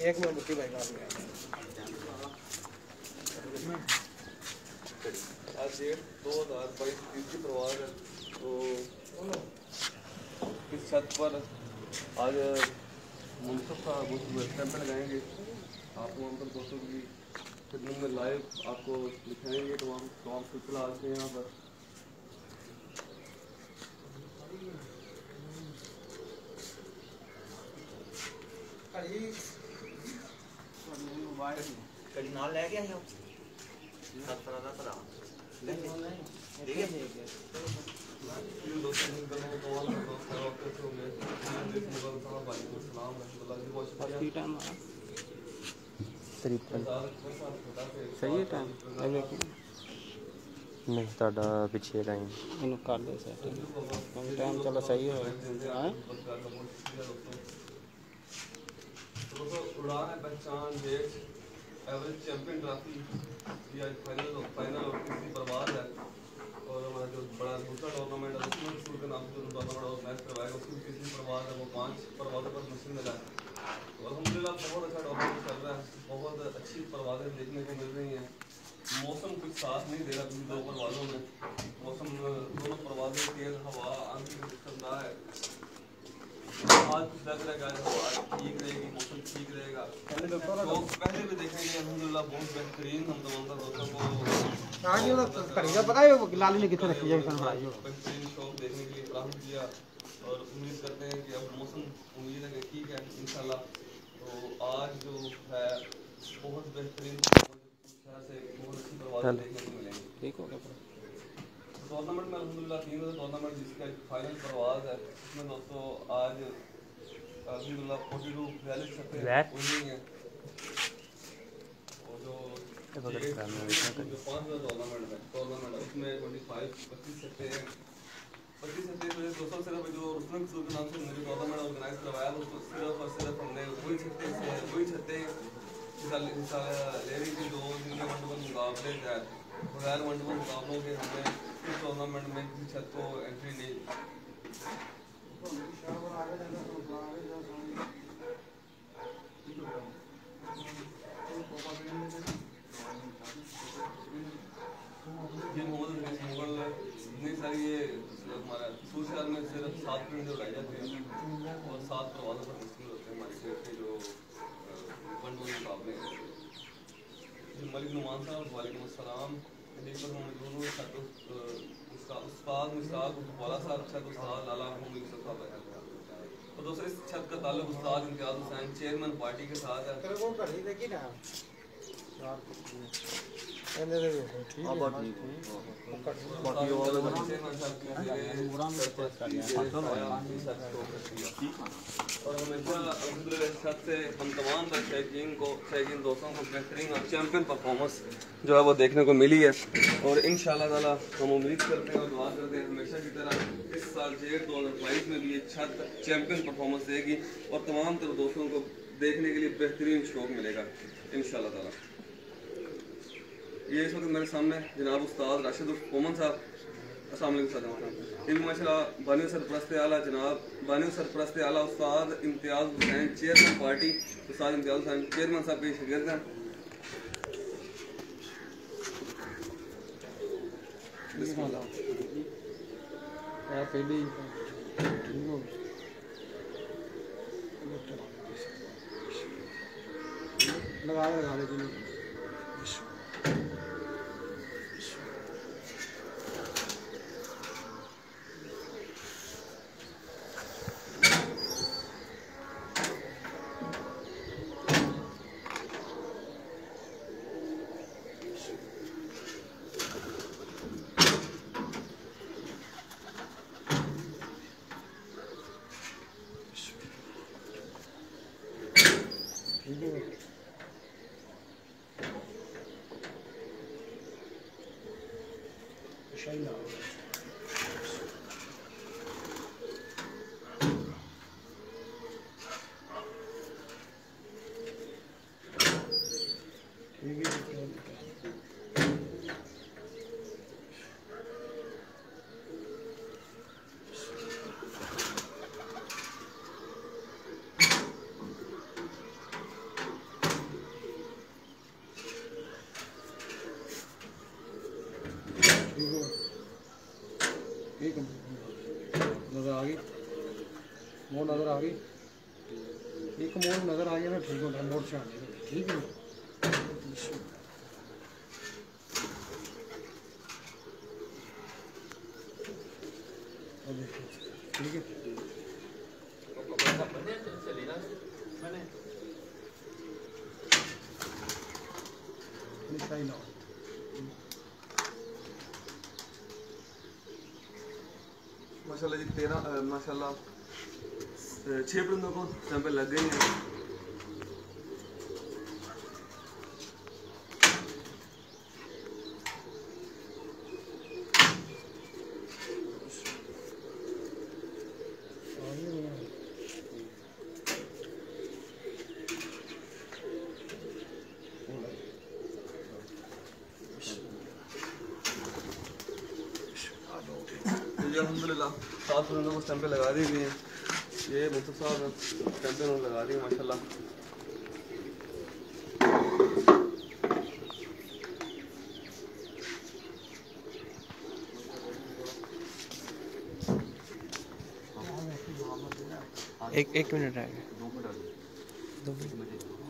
एक में मुट्ठी भाई मार लिया आज डेट 2022 की प्रवास है। तो इस छत पर आज मुनसब का स्टैंप लगाएंगे। आप वहाँ पर दोस्तों की खिदमत में लाइव आपको दिखाएंगे तमाम सिलसिला आज के यहाँ पर। कड़ी नाल ले गया है सत्रा दा भरा ले ठीक है सही है टाइम नहीं ਤੁਹਾਡਾ ਪਿੱਛੇ ਟਾਈਮ ਇਹਨੂੰ ਕਰ ਦੇ ਸੈਟ टाइम चलो सही है हां उड़ान है पहचान डेट एवरेज चैंपियन ट्रॉफी ये आज फाइनल और तीसरी परवाज है। और हमारा जो बड़ा दूसरा टूर्नामेंट है उसमें स्कूल के नाम से जो टूर्नामेंट और मैच करवाएगा उसकी तीसरी परवाज है। वो 5 परवाज़ों पर मशीन मिला है। तो अल्हम्दुलिल्लाह बहुत अच्छा टूर्नामेंट चल रहा है। बहुत अच्छी परवाज़ें देखने को मिल रही हैं। मौसम कुछ साथ नहीं दे रहा इन दो परवाज़ों में। मौसम दोनों परवाज़ें तेज़ हवा आंधी की दिक्कत ना है। आज कुछ लग रहा है हवा ठीक रहेगी, मौसम ठीक रहेगा। तो पहले भी देखेंगे अल्हम्दुलिल्लाह बहुत बेहतरीन हम तमाम दोस्तों को आगे वो करेगा पता है वो लाली ने कितने रखी है सन भाई बेहतरीन शौक देखने के लिए फराहम किया। और उम्मीद करते हैं कि अब मौसम उम्मीद है कि ठीक है इंशाल्लाह। तो आज जो है बहुत बेहतरीन से बहुत अच्छी परवाज़ देखने को मिलेंगी। ठीक हो गया टूर्नामेंट में अल्हम्दुलिल्लाह 3 रोज़ा टूर्नामेंट जिसका फाइनल परवाज़ है उसमें दोस्तों आज अल्हम्दुलिल्लाह 42 छक्के हुई हैं। और जो 5 टूर्नामेंट है उसमें 25 छक्के हैं। 25 छक्के में दोस्तों सिर्फ जो उसमें के नाम से मुझे टूर्नामेंट ऑर्गेनाइज करवाया उसको सिर्फ और सिर्फ हमने वही छक्के हिस्सा ले रही थी। 2 दिन के वनडे मुकाबले थे बगैर वनडे मुकाबलों के हमने इस टूर्नामेंट में किसी छत को एंट्री नहीं मुगल इतनी सारी ये हमारा सूरशहर में सिर्फ 7 मिनट उड़ाई जाती है और 7 परवाज़ों पर मुश्किल होते हैं हमारे स्टेट के जो वनडे मुकाबले हैं। मलिक नुमान साहब वालेकुम अस्सलाम पर मौजूद हूँ। उस्ताद मुश्ताक वाला साहब छत उस्ताद लाला महमूद साहब है। और दोस्तों इस छत का ताल्लुक उस्ताद इम्तियाज़ हुसैन चेयरमैन पार्टी के साथ है। तेरे को कड़ी देखी ना और हमेशा अल्हम्दुलिल्लाह से हम तमाम शौकीन दोस्तों को बेहतरीन और चैम्पियन परफॉर्मेंस जो है वो देखने को मिली है। और इंशाअल्लाह ताला हम उम्मीद करते हैं और दुआ करते हैं हमेशा की तरह इस साल 2022 में भी ये छत चैम्पियन परफॉर्मेंस देगी और तमाम तरह दोस्तों को देखने के लिए बेहतरीन शौक मिलेगा इंशाअल्लाह ताला। ये इस वक्त मेरे सामने जनाब उस्ताद राशिद मोहम्मद साहब अस्सलाम वालेकुम इन माशाल्लाह बानी सरपरस्त आला जनाब बानी सरपरस्त आला उस्ताद इम्तियाज़ हुसैन चेयरमैन पार्टी उस्ताद इम्तियाज़ हुसैन चेयरमैन साहब के शागिर्द हैं। लगा दे नज़र आ रही एक मोड़ नज़र आ गया ना ठीक होता है मोड़ से आने ठीक है ठीक है सही ना माशाल्लाह जी 13 माशाल्लाह 6 परिंदों को सैंपल लग गए हैं। अल्हम्दुलिल्लाह 7 परिंदों को स्टैंपें लगा दी गई हैं। ये मुस्तफ़ा साहब स्टैंपें लगा दी माशाल्लाह। एक मिनट रह गया 2 मिनट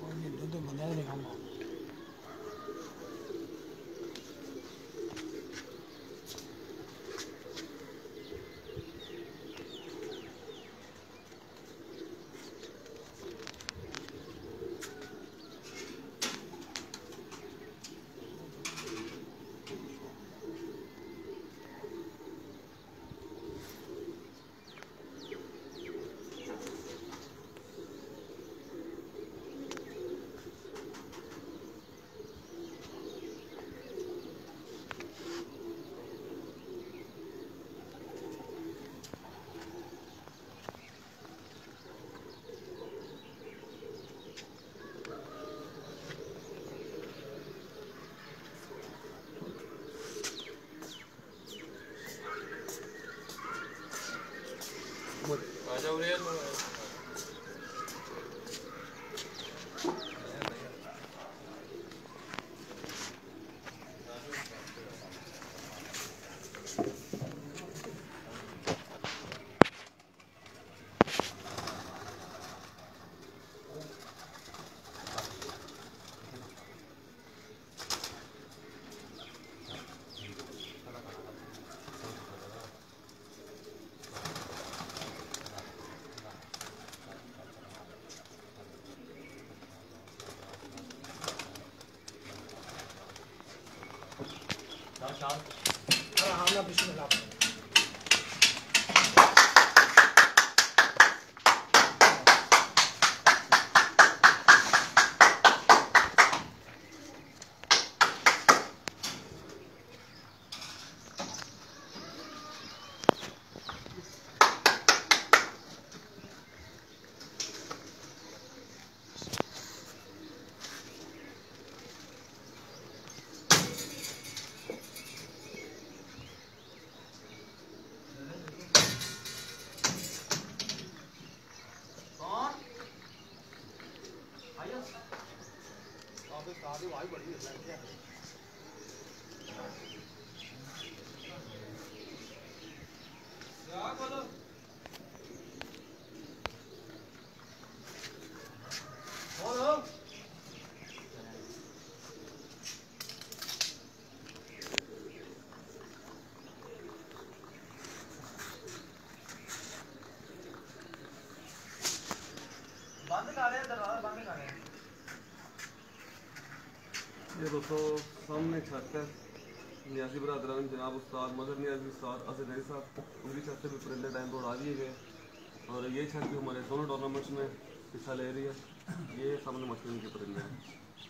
ये दोस्तों सामने छत है नियासी बरदरान जनाब उस्ताद मदर नियाजी उस्ताद असद नई साहब उनकी छत से भी परिंदे टाइम पर उड़ा दिए गए और ये छत भी हमारे दोनों टूर्नामेंट्स में हिस्सा ले रही है। ये सामने मशरूम के परिंदे हैं।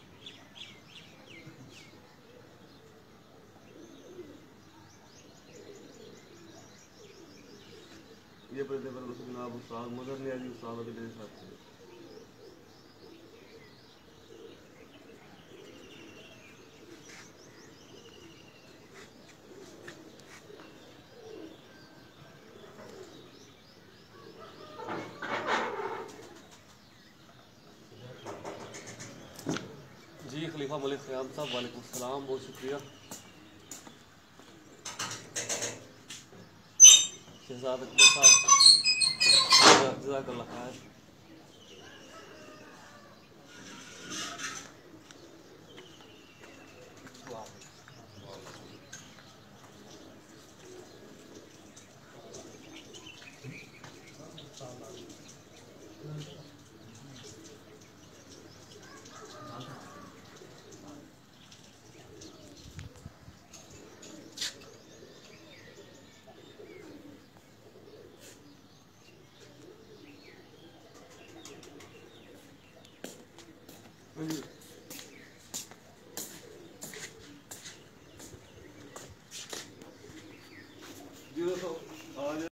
ये परिंदे पर जनाब उस्ताद मदर नियाजी उस्ताद असद नई साहब से जी खलीफा मलिक ख़याम साहब वालेकुम सलाम, बहुत शुक्रिया। शहजाद अकबर साहब जज़ाक अल्लाह खैर। हाँ जी।